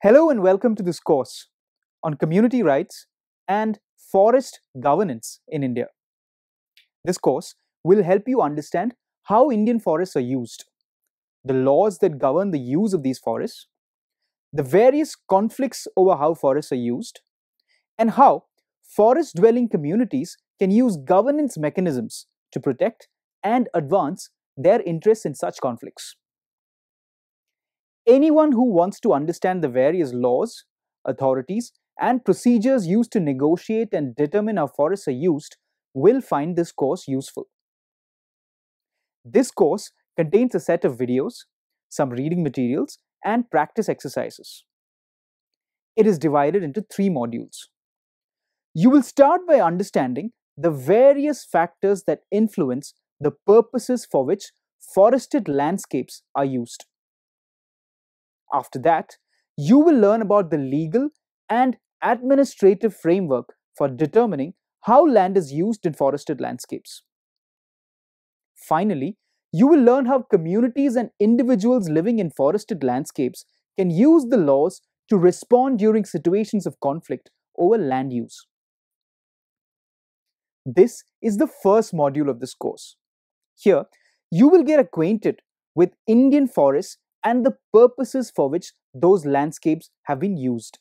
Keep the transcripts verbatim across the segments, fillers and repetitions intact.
Hello and welcome to this course on community rights and forest governance in India. This course will help you understand how Indian forests are used, the laws that govern the use of these forests, the various conflicts over how forests are used, and how forest-dwelling communities can use governance mechanisms to protect and advance their interests in such conflicts. Anyone who wants to understand the various laws, authorities, and procedures used to negotiate and determine how forests are used will find this course useful. This course contains a set of videos, some reading materials, and practice exercises. It is divided into three modules. You will start by understanding the various factors that influence the purposes for which forested landscapes are used. After that, you will learn about the legal and administrative framework for determining how land is used in forested landscapes. Finally, you will learn how communities and individuals living in forested landscapes can use the laws to respond during situations of conflict over land use. This is the first module of this course. Here, you will get acquainted with Indian forests and the purposes for which those landscapes have been used.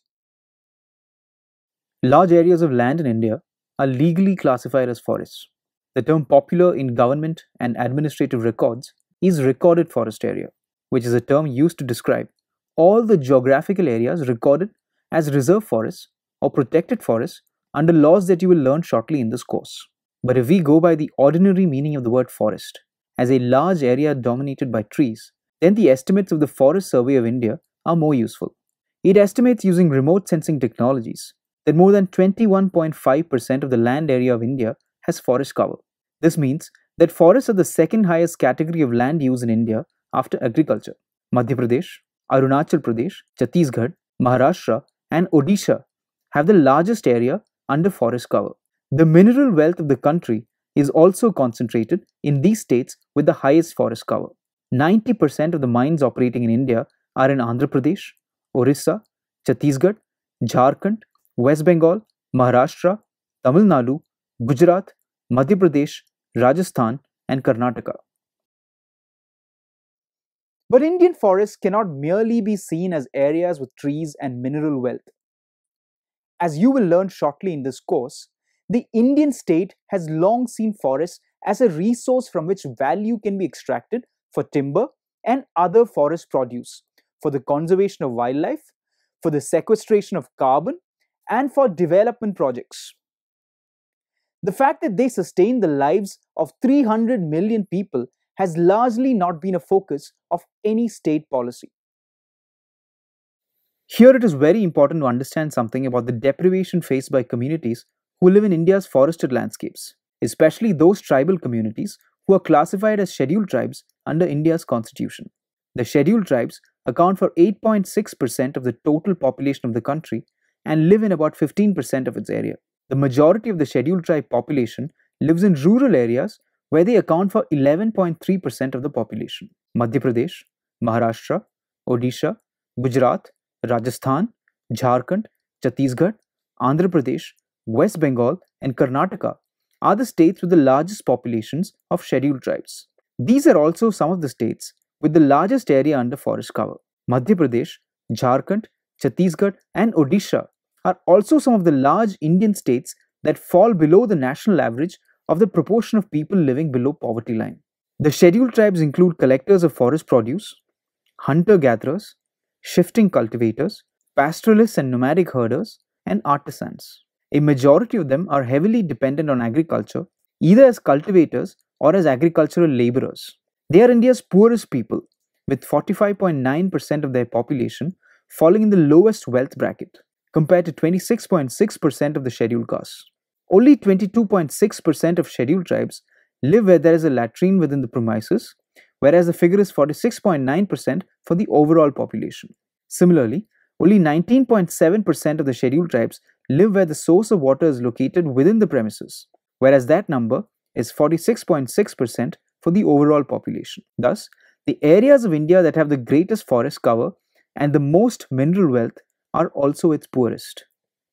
Large areas of land in India are legally classified as forests. The term popular in government and administrative records is recorded forest area, which is a term used to describe all the geographical areas recorded as reserve forests or protected forests under laws that you will learn shortly in this course. But if we go by the ordinary meaning of the word forest as a large area dominated by trees, then the estimates of the Forest Survey of India are more useful. It estimates using remote sensing technologies that more than twenty-one point five percent of the land area of India has forest cover. This means that forests are the second highest category of land use in India after agriculture. Madhya Pradesh, Arunachal Pradesh, Chhattisgarh, Maharashtra, and Odisha have the largest area under forest cover. The mineral wealth of the country is also concentrated in these states with the highest forest cover. ninety percent of the mines operating in India are in Andhra Pradesh, Orissa, Chhattisgarh, Jharkhand, West Bengal, Maharashtra, Tamil Nadu, Gujarat, Madhya Pradesh, Rajasthan, and Karnataka. But Indian forests cannot merely be seen as areas with trees and mineral wealth. As you will learn shortly in this course, the Indian state has long seen forests as a resource from which value can be extracted for timber and other forest produce, for the conservation of wildlife, for the sequestration of carbon, and for development projects. The fact that they sustain the lives of three hundred million people has largely not been a focus of any state policy. Here it is very important to understand something about the deprivation faced by communities who live in India's forested landscapes, especially those tribal communities who are classified as scheduled tribes under India's constitution. The scheduled tribes account for eight point six percent of the total population of the country and live in about fifteen percent of its area. The majority of the scheduled tribe population lives in rural areas where they account for eleven point three percent of the population. Madhya Pradesh, Maharashtra, Odisha, Gujarat, Rajasthan, Jharkhand, Chhattisgarh, Andhra Pradesh, West Bengal, and Karnataka are the states with the largest populations of scheduled tribes. These are also some of the states with the largest area under forest cover. Madhya Pradesh, Jharkhand, Chhattisgarh, and Odisha are also some of the large Indian states that fall below the national average of the proportion of people living below poverty line. The scheduled tribes include collectors of forest produce, hunter-gatherers, shifting cultivators, pastoralists and nomadic herders, and artisans. A majority of them are heavily dependent on agriculture, either as cultivators or as agricultural laborers. They are India's poorest people, with forty-five point nine percent of their population falling in the lowest wealth bracket, compared to twenty-six point six percent of the scheduled castes. Only twenty-two point six percent of scheduled tribes live where there is a latrine within the premises, whereas the figure is forty-six point nine percent for the overall population. Similarly, only nineteen point seven percent of the scheduled tribes live where the source of water is located within the premises, whereas that number is forty-six point six percent for the overall population. Thus, the areas of India that have the greatest forest cover and the most mineral wealth are also its poorest.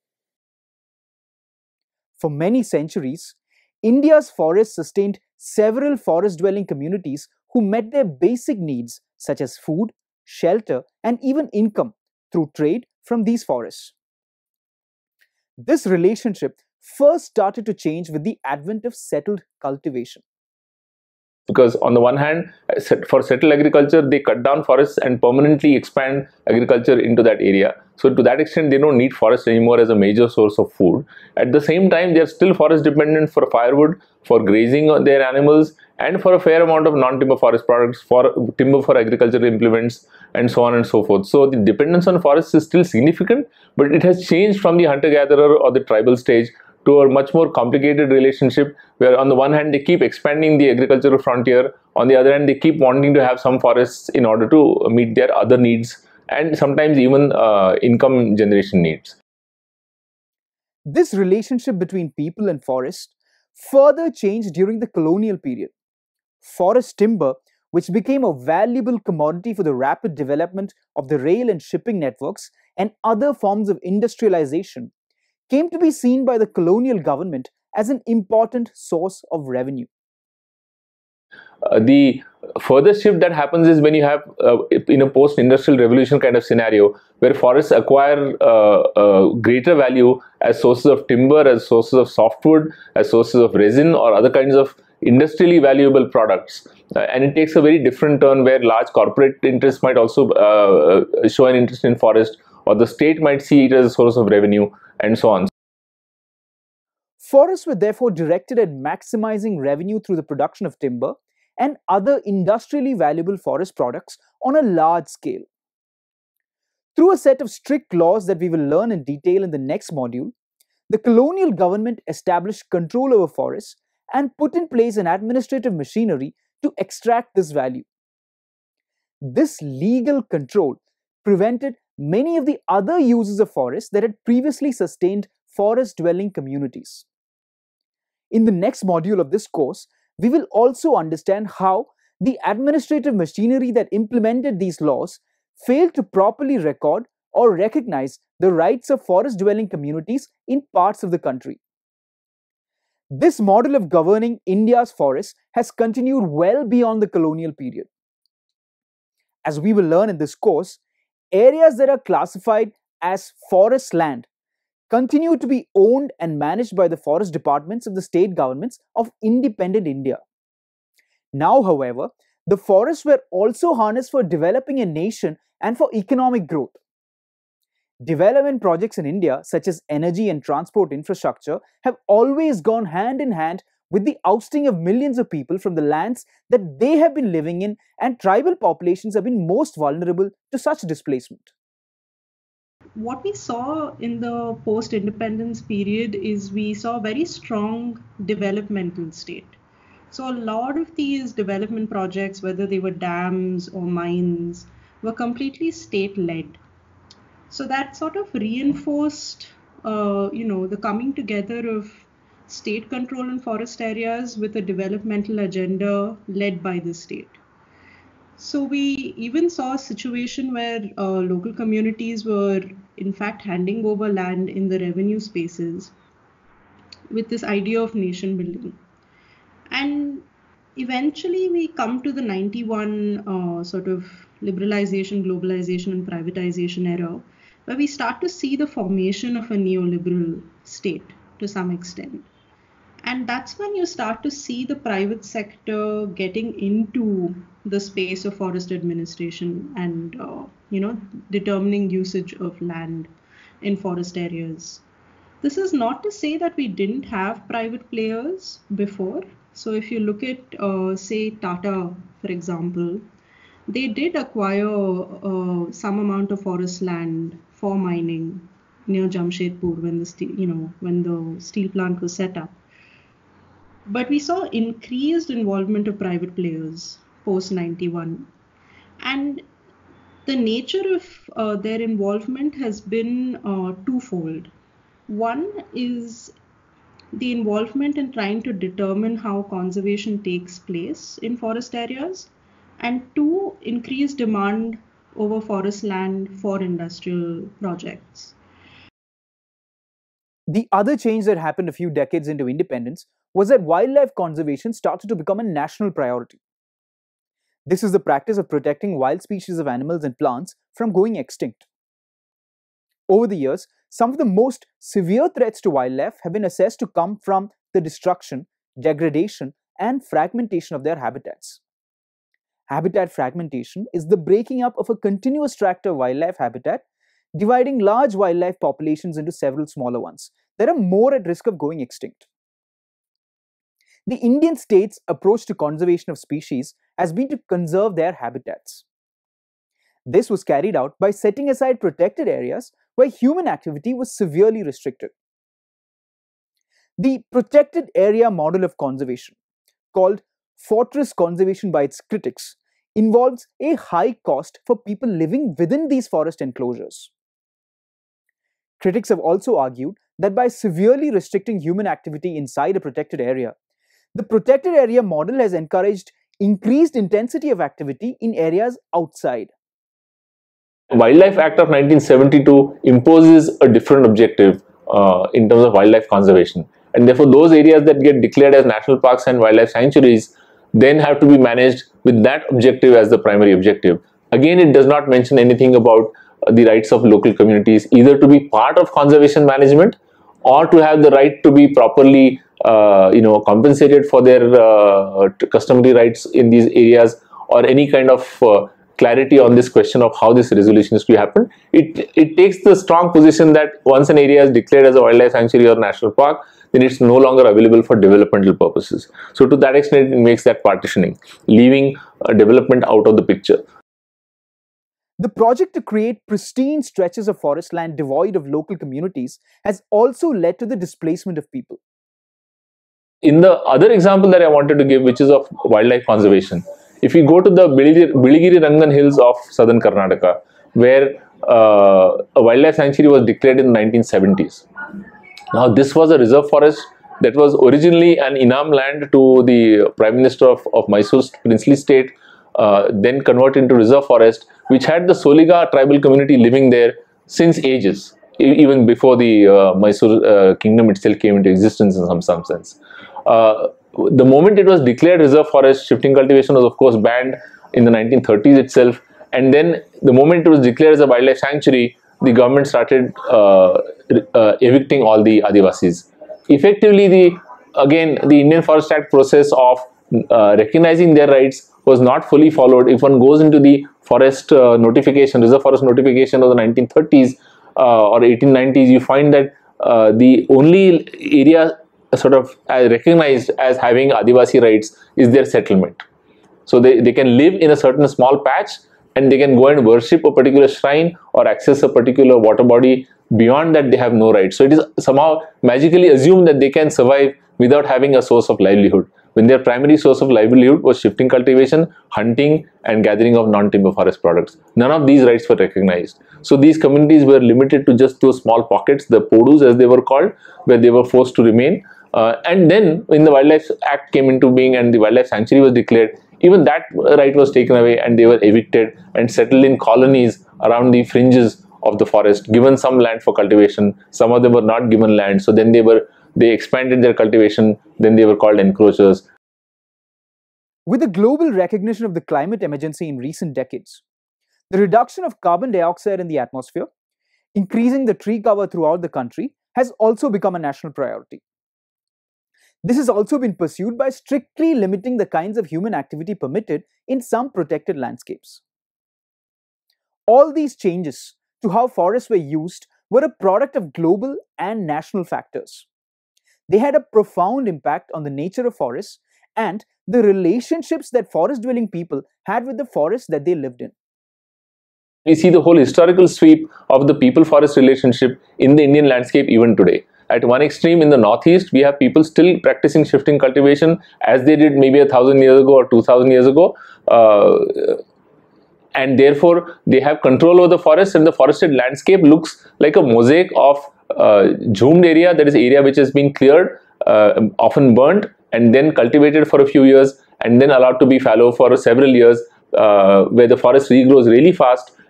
For many centuries, India's forests sustained several forest dwelling communities who met their basic needs such as food, shelter, and even income through trade from these forests. This relationship first started to change with the advent of settled cultivation. Because on the one hand, for settled agriculture, they cut down forests and permanently expand agriculture into that area. So to that extent, they don't need forests anymore as a major source of food. At the same time, they are still forest dependent for firewood, for grazing on their animals, and for a fair amount of non-timber forest products, for timber for agricultural implements, and so on and so forth. So the dependence on forests is still significant, but it has changed from the hunter-gatherer or the tribal stage to a much more complicated relationship, where on the one hand they keep expanding the agricultural frontier, on the other hand they keep wanting to have some forests in order to meet their other needs and sometimes even uh, income generation needs. This relationship between people and forest further changed during the colonial period. Forest timber, which became a valuable commodity for the rapid development of the rail and shipping networks and other forms of industrialization, came to be seen by the colonial government as an important source of revenue. Uh, the further shift that happens is when you have uh, in a post-industrial revolution kind of scenario where forests acquire uh, uh, greater value as sources of timber, as sources of softwood, as sources of resin or other kinds of industrially valuable products. Uh, and it takes a very different turn where large corporate interests might also uh, show an interest in forest, or the state might see it as a source of revenue, and so on. Forests were therefore directed at maximizing revenue through the production of timber and other industrially valuable forest products on a large scale. Through a set of strict laws that we will learn in detail in the next module, the colonial government established control over forests and put in place an administrative machinery to extract this value. This legal control prevented many of the other uses of forests that had previously sustained forest-dwelling communities. In the next module of this course, we will also understand how the administrative machinery that implemented these laws failed to properly record or recognize the rights of forest-dwelling communities in parts of the country. This model of governing India's forests has continued well beyond the colonial period. As we will learn in this course, areas that are classified as forest land continue to be owned and managed by the forest departments of the state governments of independent India. Now, however, the forests were also harnessed for developing a nation and for economic growth. Development projects in India, such as energy and transport infrastructure, have always gone hand in hand with the ousting of millions of people from the lands that they have been living in, and tribal populations have been most vulnerable to such displacement. What we saw in the post-independence period is we saw very strong developmental state. So a lot of these development projects, whether they were dams or mines, were completely state-led. So that sort of reinforced, uh, you know, the coming together of state control in forest areas with a developmental agenda led by the state. So we even saw a situation where uh, local communities were in fact handing over land in the revenue spaces with this idea of nation building. And eventually we come to the ninety-one uh, sort of liberalization, globalization and privatization era, where we start to see the formation of a neoliberal state to some extent. And that's when you start to see the private sector getting into the space of forest administration and, uh, you know, determining usage of land in forest areas. This is not to say that we didn't have private players before. So if you look at, uh, say, Tata, for example, they did acquire uh, some amount of forest land for mining near Jamshedpur when the steel, you know, when the steel plant was set up. But we saw increased involvement of private players post ninety-one. And the nature of uh, their involvement has been uh, twofold. One is the involvement in trying to determine how conservation takes place in forest areas, and two, increased demand over forest land for industrial projects. The other change that happened a few decades into independence was that wildlife conservation started to become a national priority. This is the practice of protecting wild species of animals and plants from going extinct. Over the years, some of the most severe threats to wildlife have been assessed to come from the destruction, degradation, and fragmentation of their habitats. Habitat fragmentation is the breaking up of a continuous tract of wildlife habitat, dividing large wildlife populations into several smaller ones that are more at risk of going extinct. The Indian state's approach to conservation of species has been to conserve their habitats. This was carried out by setting aside protected areas where human activity was severely restricted. The protected area model of conservation, called fortress conservation by its critics, involves a high cost for people living within these forest enclosures. Critics have also argued that by severely restricting human activity inside a protected area, the protected area model has encouraged increased intensity of activity in areas outside. Wildlife Act of nineteen seventy-two imposes a different objective uh, in terms of wildlife conservation, and therefore those areas that get declared as national parks and wildlife sanctuaries then have to be managed with that objective as the primary objective. Again, it does not mention anything about uh, the rights of local communities either to be part of conservation management or to have the right to be properly uh, you know compensated for their uh, customary rights in these areas, or any kind of uh, clarity on this question of how this resolution is to happen. It, it takes the strong position that once an area is declared as a wildlife sanctuary or national park, then it's no longer available for developmental purposes. So to that extent, it makes that partitioning, leaving uh, development out of the picture. The project to create pristine stretches of forest land devoid of local communities has also led to the displacement of people. In the other example that I wanted to give, which is of wildlife conservation, if you go to the Biligiri Rangan hills of southern Karnataka, where uh, a wildlife sanctuary was declared in the nineteen seventies. Now, this was a reserve forest that was originally an Inam land to the Prime Minister of, of Mysore's princely state, uh, then converted into reserve forest, which had the Soliga tribal community living there since ages, even before the uh, Mysore uh, kingdom itself came into existence in some, some sense. Uh, the moment it was declared reserve forest, shifting cultivation was of course banned in the nineteen thirties itself, and then the moment it was declared as a wildlife sanctuary, the government started uh, uh, evicting all the Adivasis. Effectively, the again the Indian Forest Act process of uh, recognizing their rights was not fully followed. If one goes into the forest uh, notification, reserve forest notification of the nineteen thirties uh, or eighteen nineties, you find that uh, the only area sort of uh, recognized as having Adivasi rights is their settlement. So they, they can live in a certain small patch and they can go and worship a particular shrine or access a particular water body. Beyond that, they have no rights. So it is somehow magically assumed that they can survive without having a source of livelihood, when their primary source of livelihood was shifting cultivation, hunting, and gathering of non-timber forest products. None of these rights were recognized. So these communities were limited to just those small pockets, the podus as they were called, where they were forced to remain. Uh, and then when the Wildlife Act came into being and the wildlife sanctuary was declared, even that right was taken away and they were evicted and settled in colonies around the fringes of the forest, given some land for cultivation. Some of them were not given land, so then they were they expanded their cultivation, then they were called encroachers. With the global recognition of the climate emergency in recent decades, the reduction of carbon dioxide in the atmosphere, increasing the tree cover throughout the country, has also become a national priority. This has also been pursued by strictly limiting the kinds of human activity permitted in some protected landscapes. All these changes to how forests were used were a product of global and national factors. They had a profound impact on the nature of forests and the relationships that forest-dwelling people had with the forests that they lived in. We see the whole historical sweep of the people-forest relationship in the Indian landscape even today. At one extreme, in the northeast, we have people still practicing shifting cultivation as they did maybe a thousand years ago or two thousand years ago. Uh, and therefore, they have control over the forest, and the forested landscape looks like a mosaic of uh, zoomed area, that is area which has been cleared, uh, often burnt, and then cultivated for a few years, and then allowed to be fallow for several years, uh, where the forest regrows really fast,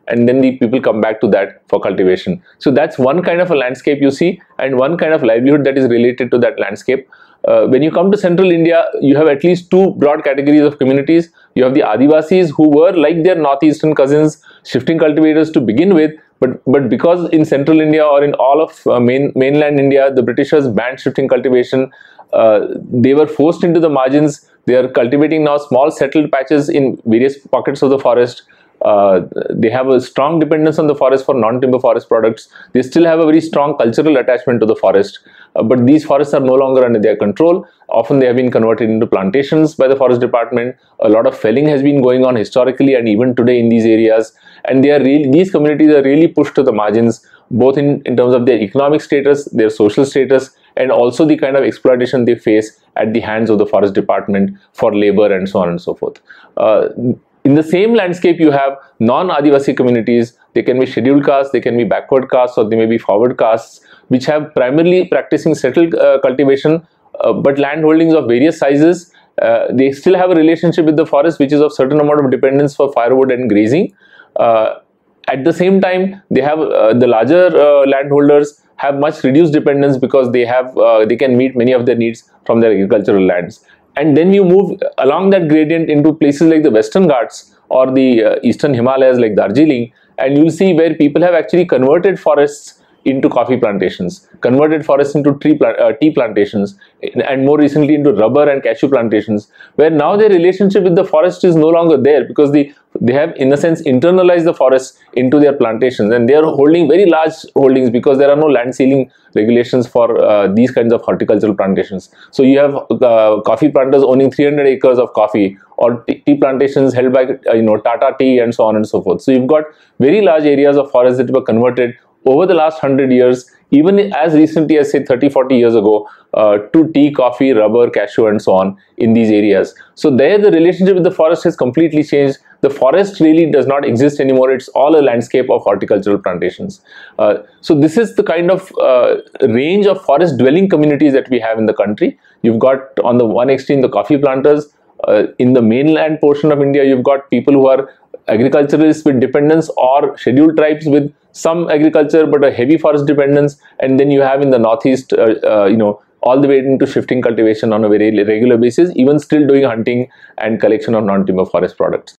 and then the people come back to that for cultivation. So that's one kind of a landscape you see, and one kind of livelihood that is related to that landscape. Uh, when you come to central India, you have at least two broad categories of communities. You have the Adivasis, who were like their northeastern cousins, shifting cultivators to begin with, but but because in central India or in all of uh, main, mainland India, the Britishers banned shifting cultivation, uh, they were forced into the margins. They are cultivating now small settled patches in various pockets of the forest. Uh, they have a strong dependence on the forest for non-timber forest products. They still have a very strong cultural attachment to the forest, uh, but these forests are no longer under their control. Often they have been converted into plantations by the forest department. A lot of felling has been going on historically and even today in these areas, and they are really, these communities are really pushed to the margins, both in, in terms of their economic status, their social status, and also the kind of exploitation they face at the hands of the forest department for labor and so on and so forth. Uh, In the same landscape, you have non-Adivasi communities. They can be scheduled castes, they can be backward castes, or they may be forward castes, which have primarily practicing settled uh, cultivation, uh, but land holdings of various sizes. Uh, they still have a relationship with the forest, which is of certain amount of dependence for firewood and grazing. Uh, at the same time, they have uh, the larger uh, landholders have much reduced dependence because they have uh, they can meet many of their needs from their agricultural lands. And then you move along that gradient into places like the Western Ghats or the uh, Eastern Himalayas like Darjeeling, and you'll see where people have actually converted forests into coffee plantations, converted forests into tree plant, uh, tea plantations, and more recently into rubber and cashew plantations, where now their relationship with the forest is no longer there because the, they have, in a sense, internalized the forests into their plantations, and they are holding very large holdings because there are no land ceiling regulations for uh, these kinds of horticultural plantations. So you have uh, coffee planters owning three hundred acres of coffee, or tea plantations held by uh, you know Tata Tea and so on and so forth. So you've got very large areas of forests that were converted over the last one hundred years, even as recently as say thirty, forty years ago, uh, to tea, coffee, rubber, cashew and so on in these areas. So there the relationship with the forest has completely changed. The forest really does not exist anymore. It's all a landscape of horticultural plantations. Uh, so this is the kind of uh, range of forest dwelling communities that we have in the country. You've got on the one extreme the coffee planters. Uh, in the mainland portion of India, you've got people who are agriculturalists with dependence, or scheduled tribes with some agriculture but a heavy forest dependence, and then you have in the northeast, uh, uh, you know, all the way into shifting cultivation on a very regular basis, even still doing hunting and collection of non-timber forest products.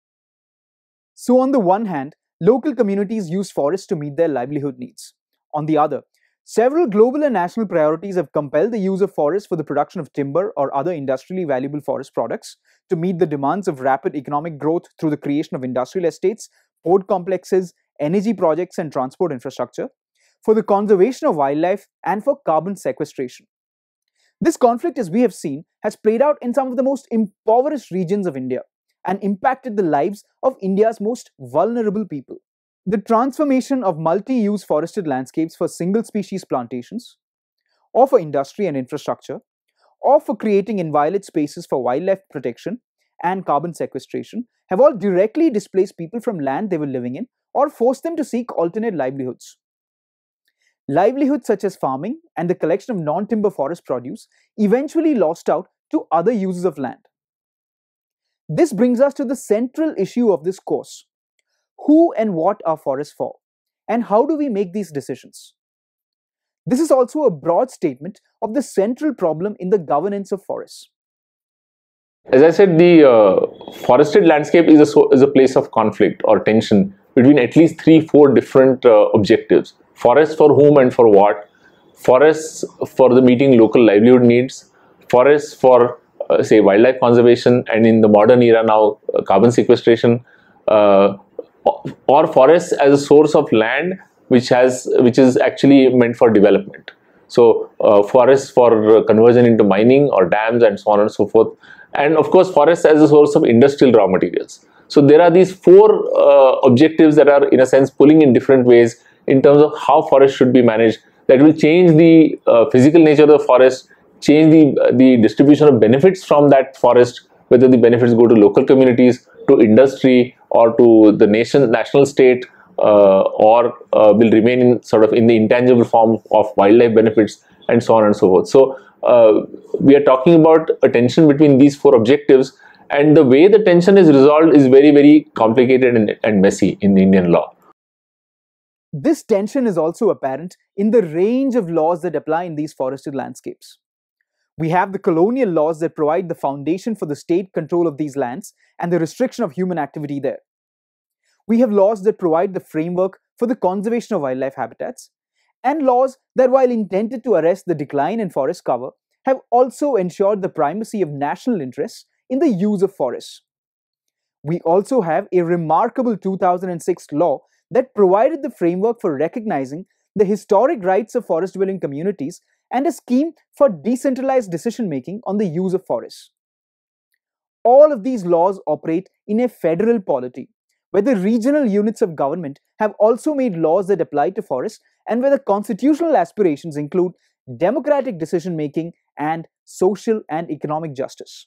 So on the one hand, local communities use forests to meet their livelihood needs. On the other, several global and national priorities have compelled the use of forests for the production of timber or other industrially valuable forest products to meet the demands of rapid economic growth through the creation of industrial estates, port complexes, energy projects and transport infrastructure, for the conservation of wildlife, and for carbon sequestration. This conflict, as we have seen, has played out in some of the most impoverished regions of India and impacted the lives of India's most vulnerable people. The transformation of multi-use forested landscapes for single-species plantations, or for industry and infrastructure, or for creating inviolate spaces for wildlife protection and carbon sequestration have all directly displaced people from land they were living in or forced them to seek alternate livelihoods. Livelihoods such as farming and the collection of non-timber forest produce eventually lost out to other uses of land. This brings us to the central issue of this course. Who and what are forests for? And how do we make these decisions? This is also a broad statement of the central problem in the governance of forests. As I said, the uh, forested landscape is a, so, is a place of conflict or tension between at least three, four different uh, objectives. Forests for whom and for what? Forests for the meeting local livelihood needs. Forests for, uh, say, wildlife conservation, and in the modern era now, uh, carbon sequestration. Uh, or forests as a source of land which has which is actually meant for development. So uh, forests for conversion into mining or dams and so on and so forth, and of course forests as a source of industrial raw materials. So there are these four uh, objectives that are in a sense pulling in different ways in terms of how forests should be managed, that will change the uh, physical nature of the forest, change the uh, the distribution of benefits from that forest, whether the benefits go to local communities, to industry, or to the nation, national state, uh, or uh, will remain in sort of in the intangible form of wildlife benefits and so on and so forth. So uh, we are talking about a tension between these four objectives, and the way the tension is resolved is very, very complicated and, and messy in the Indian law. This tension is also apparent in the range of laws that apply in these forested landscapes. We have the colonial laws that provide the foundation for the state control of these lands and the restriction of human activity there. We have laws that provide the framework for the conservation of wildlife habitats, and laws that, while intended to arrest the decline in forest cover, have also ensured the primacy of national interests in the use of forests. We also have a remarkable two thousand six law that provided the framework for recognizing the historic rights of forest-dwelling communities and a scheme for decentralized decision-making on the use of forests. All of these laws operate in a federal polity, where the regional units of government have also made laws that apply to forests, and where the constitutional aspirations include democratic decision-making and social and economic justice.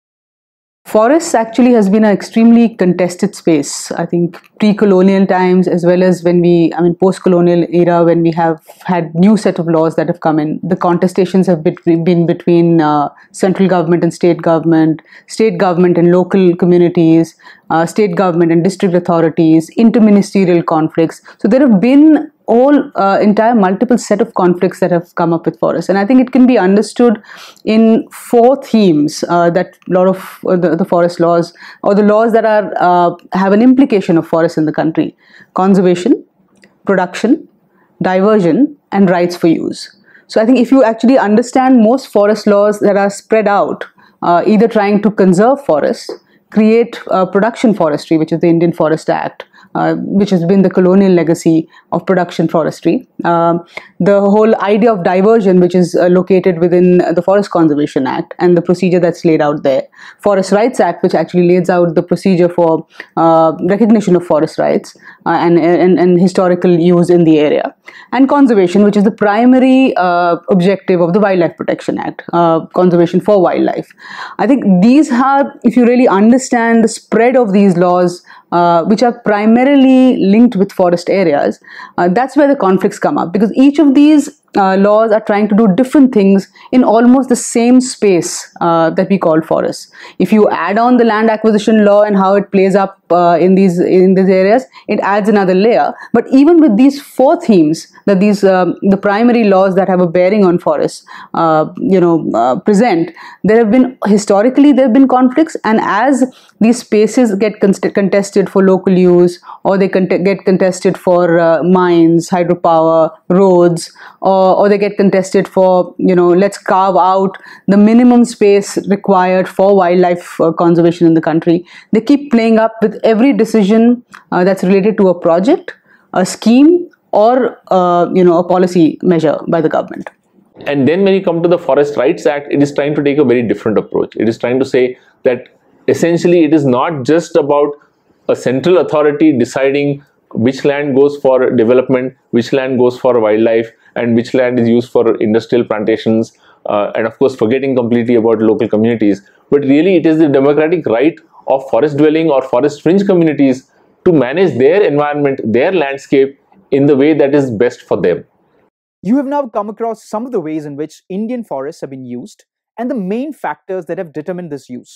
Forests actually has been an extremely contested space. I think pre-colonial times, as well as when we, I mean, post-colonial era, when we have had new set of laws that have come in, the contestations have been between uh, central government and state government, state government and local communities, uh, state government and district authorities, interministerial conflicts. So there have been all uh, entire multiple set of conflicts that have come up with forests, and I think it can be understood in four themes uh, that a lot of uh, the, the forest laws, or the laws that are uh, have an implication of forests in the country: conservation, production, diversion, and rights for use. So I think if you actually understand most forest laws that are spread out, uh, either trying to conserve forests, create uh, production forestry, which is the Indian Forest Act, Uh, which has been the colonial legacy of production forestry. Um, the whole idea of diversion, which is uh, located within the Forest Conservation Act and the procedure that's laid out there. Forest Rights Act, which actually lays out the procedure for uh, recognition of forest rights uh, and, and, and historical use in the area. And conservation, which is the primary uh, objective of the Wildlife Protection Act, uh, conservation for wildlife. I think these are, if you really understand the spread of these laws, Uh, which are primarily linked with forest areas, uh, that's where the conflicts come up, because each of these uh, laws are trying to do different things in almost the same space uh, that we call forests. If you add on the land acquisition law and how it plays up uh, in these in these areas, it adds another layer. But even with these four themes, that these um, the primary laws that have a bearing on forests, uh, you know, uh, present, there have been historically there have been conflicts, and as these spaces get contested for local use, or they cont get contested for uh, mines, hydropower, roads, or, or they get contested for, you know, let's carve out the minimum space required for wildlife uh, conservation in the country. They keep playing up with every decision uh, that's related to a project, a scheme, or uh, you know, a policy measure by the government. And then when you come to the Forest Rights Act, it is trying to take a very different approach. It is trying to say that essentially it is not just about a central authority deciding which land goes for development, which land goes for wildlife, and which land is used for industrial plantations, uh, and of course forgetting completely about local communities. But really it is the democratic right of forest dwelling or forest fringe communities to manage their environment, their landscape in the way that is best for them. You have now come across some of the ways in which Indian forests have been used and the main factors that have determined this use.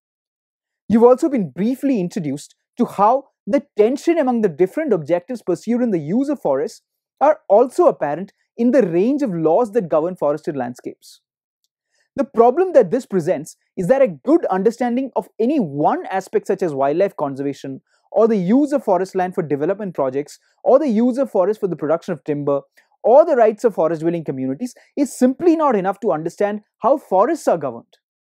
You've also been briefly introduced to how the tension among the different objectives pursued in the use of forests are also apparent in the range of laws that govern forested landscapes. The problem that this presents is that a good understanding of any one aspect, such as wildlife conservation, or the use of forest land for development projects, or the use of forest for the production of timber, or the rights of forest dwelling communities, is simply not enough to understand how forests are governed.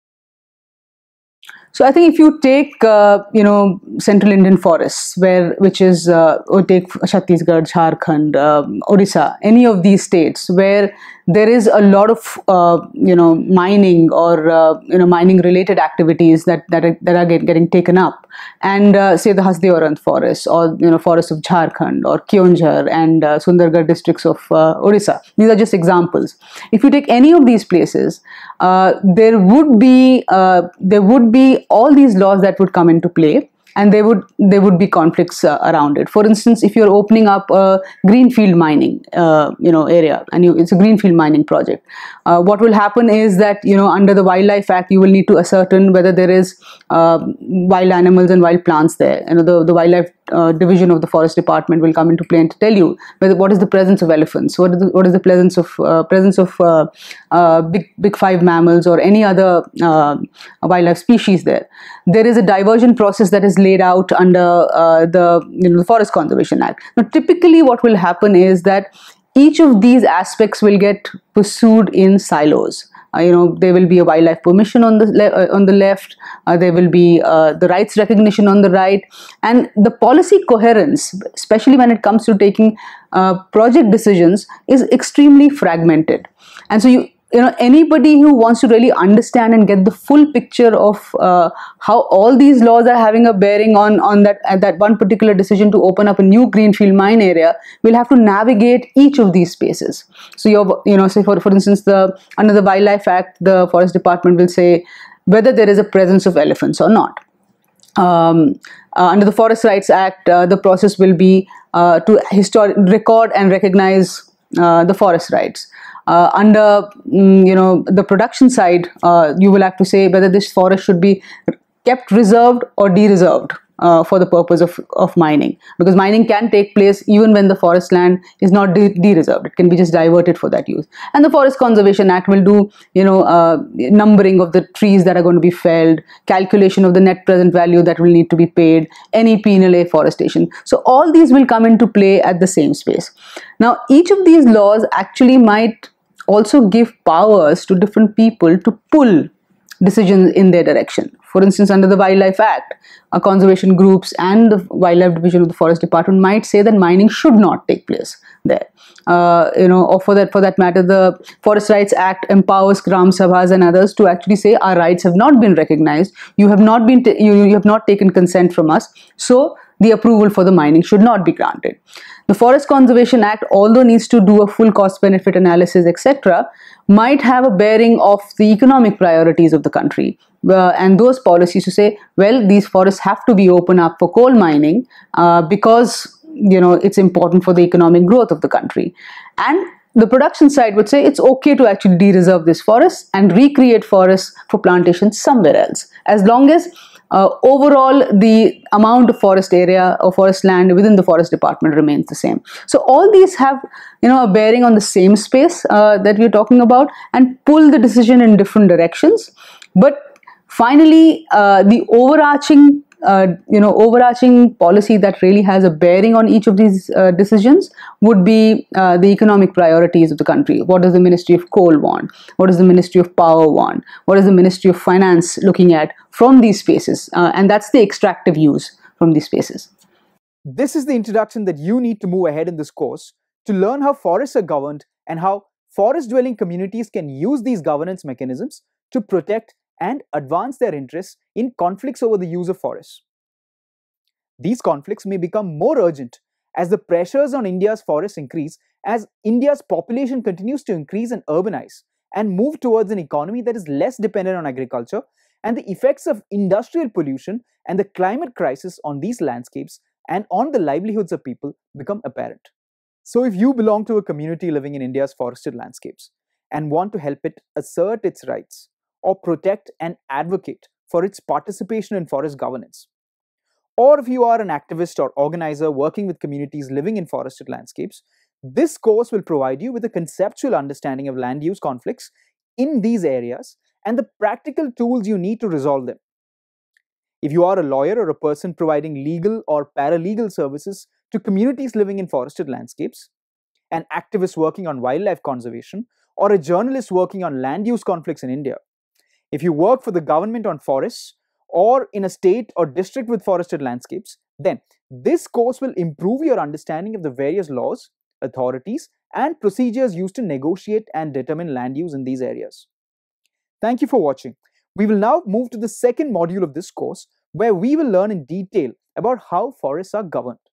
So I think if you take, uh, you know, central Indian forests, where which is, uh, or take Chhattisgarh, Jharkhand, um, Odisha, any of these states where there is a lot of, uh, you know, mining or, uh, you know, mining related activities that, that are, that are get, getting taken up, and uh, say the Hasdi Orant forest, or, you know, forests of Jharkhand, or Keonjhar and uh, Sundargarh districts of uh, Odisha. These are just examples. If you take any of these places, uh, there would be, uh, there would be all these laws that would come into play, and there would there would be conflicts uh, around it. For instance, if you're opening up a greenfield mining uh, you know area, and you, it's a greenfield mining project, uh, what will happen is that, you know, under the Wildlife Act, you will need to ascertain whether there is uh, wild animals and wild plants there. You know, the, the Wildlife uh, division of the forest department will come into play and to tell you whether what is the presence of elephants, what is the, what is the presence of uh, presence of uh, uh, big big five mammals or any other uh, wildlife species there. There is a diversion process that is laid out under uh, the you know the Forest Conservation Act. Now, typically, what will happen is that each of these aspects will get pursued in silos. Uh, you know, there will be a wildlife permission on the le- uh, on the left. Uh, there will be uh, the rights recognition on the right, and the policy coherence, especially when it comes to taking uh, project decisions, is extremely fragmented. And so you you know anybody who wants to really understand and get the full picture of uh, how all these laws are having a bearing on on that uh, that one particular decision to open up a new greenfield mine area will have to navigate each of these spaces. So you're you know say for for instance the under the Wildlife Act, the Forest Department will say whether there is a presence of elephants or not. Um, uh, under the Forest Rights Act, uh, the process will be uh, to histor- record and recognize uh, the forest rights. Uh, under mm, you know the production side, uh, you will have to say whether this forest should be kept reserved or de-reserved uh, for the purpose of, of mining, because mining can take place even when the forest land is not de- de-reserved. It can be just diverted for that use. And the Forest Conservation Act will do you know uh, numbering of the trees that are going to be felled, calculation of the net present value that will need to be paid, any penal afforestation. So all these will come into play at the same space. Now, each of these laws actually might also give powers to different people to pull decisions in their direction. For instance, under the Wildlife Act, uh, conservation groups and the Wildlife Division of the Forest Department might say that mining should not take place there. Uh, you know, or for that for that matter, the Forest Rights Act empowers Gram Sabhas and others to actually say our rights have not been recognized. You have not been t- you, you have not taken consent from us, so the approval for the mining should not be granted. The Forest Conservation Act, although needs to do a full cost-benefit analysis, et cetera, might have a bearing of the economic priorities of the country. Uh, and those policies to say, well, these forests have to be open up for coal mining uh, because you know it's important for the economic growth of the country. And the production side would say it's okay to actually de-reserve this forest and recreate forests for plantations somewhere else, as long as Uh, overall the amount of forest area or forest land within the forest department remains the same. So all these have you know a bearing on the same space uh, that we're talking about and pull the decision in different directions. But finally, uh, the overarching uh, you know overarching policy that really has a bearing on each of these uh, decisions would be uh, the economic priorities of the country. What does the Ministry of Coal want? What does the Ministry of Power want? What is the Ministry of Finance looking at from these spaces? Uh, and that's the extractive use from these spaces. This is the introduction that you need to move ahead in this course to learn how forests are governed and how forest-dwelling communities can use these governance mechanisms to protect and advance their interests in conflicts over the use of forests. These conflicts may become more urgent as the pressures on India's forests increase as India's population continues to increase and urbanize and move towards an economy that is less dependent on agriculture, and the effects of industrial pollution and the climate crisis on these landscapes and on the livelihoods of people become apparent. So if you belong to a community living in India's forested landscapes and want to help it assert its rights or protect and advocate for its participation in forest governance, or if you are an activist or organizer working with communities living in forested landscapes, this course will provide you with a conceptual understanding of land use conflicts in these areas and the practical tools you need to resolve them. If you are a lawyer or a person providing legal or paralegal services to communities living in forested landscapes, an activist working on wildlife conservation, or a journalist working on land use conflicts in India, if you work for the government on forests or in a state or district with forested landscapes, then this course will improve your understanding of the various laws, authorities, and procedures used to negotiate and determine land use in these areas. Thank you for watching. We will now move to the second module of this course, where we will learn in detail about how forests are governed.